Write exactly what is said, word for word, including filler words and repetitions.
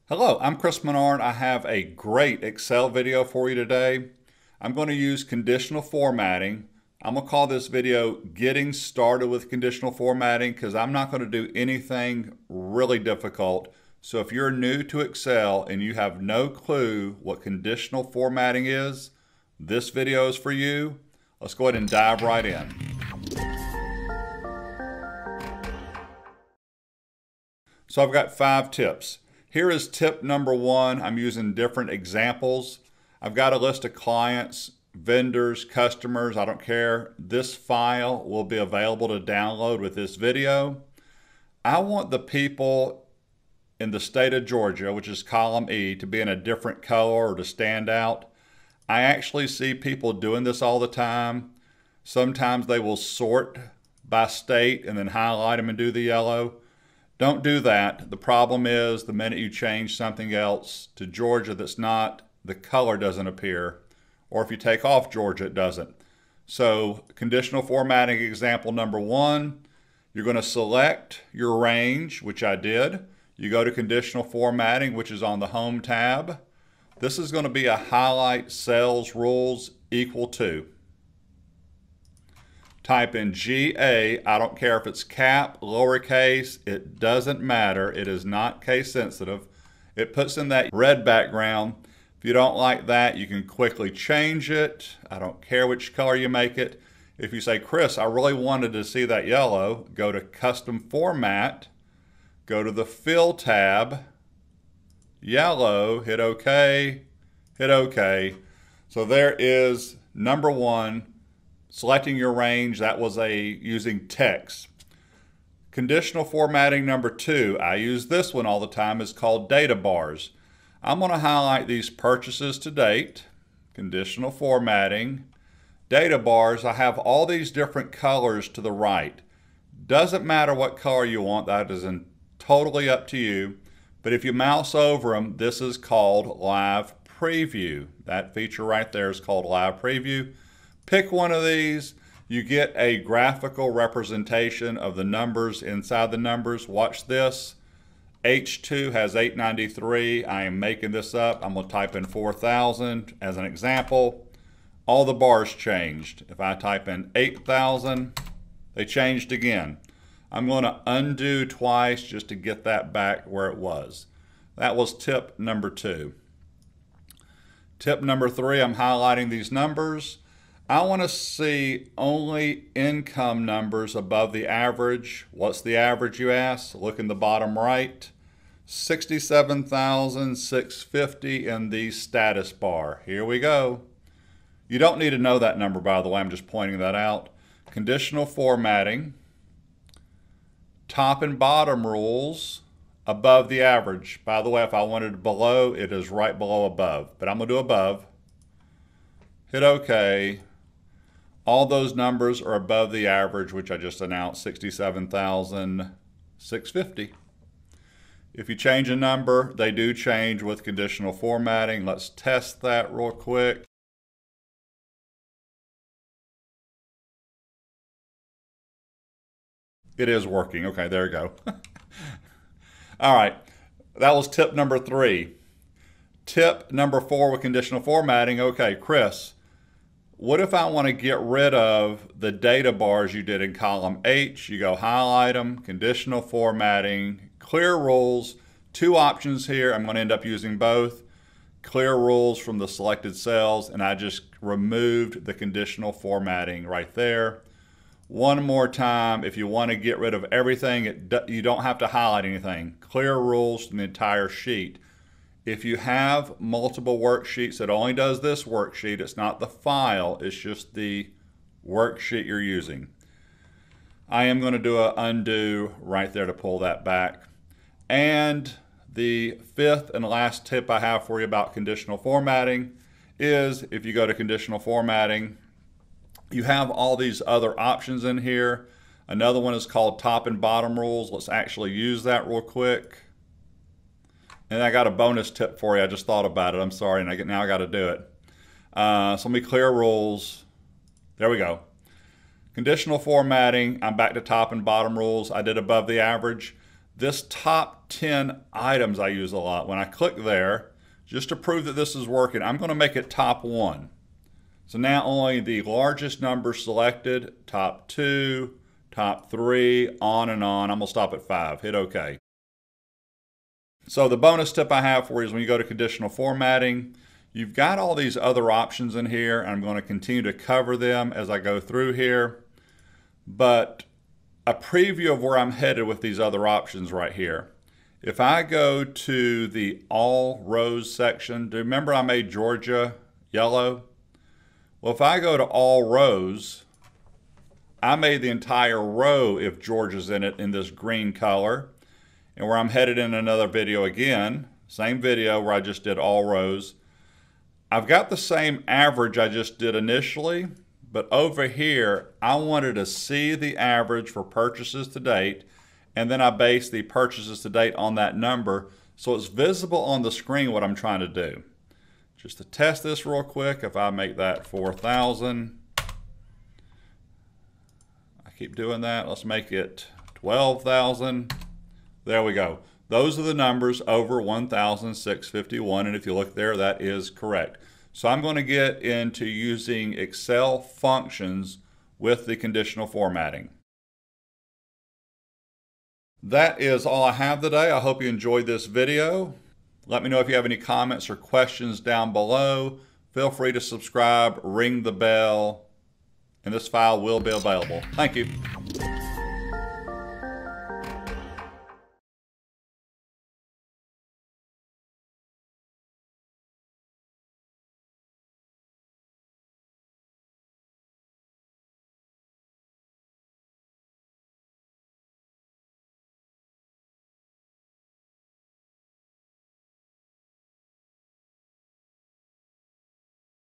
Hello, I'm Chris Menard. I have a great Excel video for you today. I'm going to use conditional formatting. I'm going to call this video Getting Started with Conditional Formatting because I'm not going to do anything really difficult. So if you're new to Excel and you have no clue what conditional formatting is, this video is for you. Let's go ahead and dive right in. So I've got five tips. Here is tip number one. I'm using different examples. I've got a list of clients, vendors, customers, I don't care. This file will be available to download with this video. I want the people in the state of Georgia, which is column E, to be in a different color or to stand out. I actually see people doing this all the time. Sometimes they will sort by state and then highlight them and do the yellow. Don't do that. The problem is the minute you change something else to Georgia that's not, the color doesn't appear. Or if you take off Georgia, it doesn't. So conditional formatting example number one, you're going to select your range, which I did. You go to conditional formatting, which is on the home tab. This is going to be a highlight cells rules equal to. Type in G A, I don't care if it's cap, lowercase, it doesn't matter. It is not case sensitive. It puts in that red background. If you don't like that, you can quickly change it. I don't care which color you make it. If you say, Chris, I really wanted to see that yellow, go to Custom Format, go to the Fill tab, yellow, hit OK, hit OK. So there is number one. Selecting your range, that was a using text. Conditional formatting number two, I use this one all the time, is called data bars. I'm going to highlight these purchases to date, conditional formatting, data bars. I have all these different colors to the right. Doesn't matter what color you want, that is in, totally up to you. But if you mouse over them, this is called live preview. That feature right there is called live preview. Pick one of these, you get a graphical representation of the numbers inside the numbers. Watch this. H two has eight ninety-three. I am making this up. I'm going to type in four thousand as an example. All the bars changed. If I type in eight thousand, they changed again. I'm going to undo twice just to get that back where it was. That was tip number two. Tip number three, I'm highlighting these numbers. I want to see only income numbers above the average. What's the average, you ask? Look in the bottom right. sixty-seven thousand six hundred fifty in the status bar. Here we go. You don't need to know that number, by the way. I'm just pointing that out. Conditional formatting. Top and bottom rules above the average. By the way, if I wanted below, it is right below above. But I'm going to do above. Hit OK. All those numbers are above the average, which I just announced, sixty-seven thousand six hundred fifty. If you change a number, they do change with conditional formatting. Let's test that real quick. It is working. Okay, there you go. All right, that was tip number three. Tip number four with conditional formatting. Okay, Chris, what if I want to get rid of the data bars you did in column H? You go highlight them, conditional formatting, clear rules. Two options here. I'm going to end up using both. Clear rules from the selected cells, and I just removed the conditional formatting right there. One more time, if you want to get rid of everything, it, you don't have to highlight anything. Clear rules from the entire sheet. If you have multiple worksheets, it only does this worksheet. It's not the file, it's just the worksheet you're using. I am going to do an undo right there to pull that back. And the fifth and last tip I have for you about conditional formatting is if you go to conditional formatting, you have all these other options in here. Another one is called top and bottom rules. Let's actually use that real quick. And I got a bonus tip for you. I just thought about it. I'm sorry, and I get, now I got to do it. Uh, so let me clear rules. There we go. Conditional formatting. I'm back to top and bottom rules. I did above the average. this top ten items I use a lot. When I click there, just to prove that this is working, I'm going to make it top one. So now only the largest numbers selected, top two, top three, on and on. I'm going to stop at five. Hit OK. So the bonus tip I have for you is when you go to conditional formatting, you've got all these other options in here, and I'm going to continue to cover them as I go through here. But a preview of where I'm headed with these other options right here. If I go to the all rows section, do you remember I made Georgia yellow? Well, if I go to all rows, I made the entire row if Georgia's in it in this green color. And where I'm headed in another video again, same video where I just did all rows, I've got the same average I just did initially, but over here, I wanted to see the average for purchases to date, and then I base the purchases to date on that number so it's visible on the screen what I'm trying to do. Just to test this real quick, if I make that four thousand, I keep doing that, let's make it twelve thousand. There we go. Those are the numbers over one thousand six hundred fifty-one, and if you look there, that is correct. So I'm going to get into using Excel functions with the conditional formatting. That is all I have today. I hope you enjoyed this video. Let me know if you have any comments or questions down below. Feel free to subscribe, ring the bell, and this file will be available. Thank you.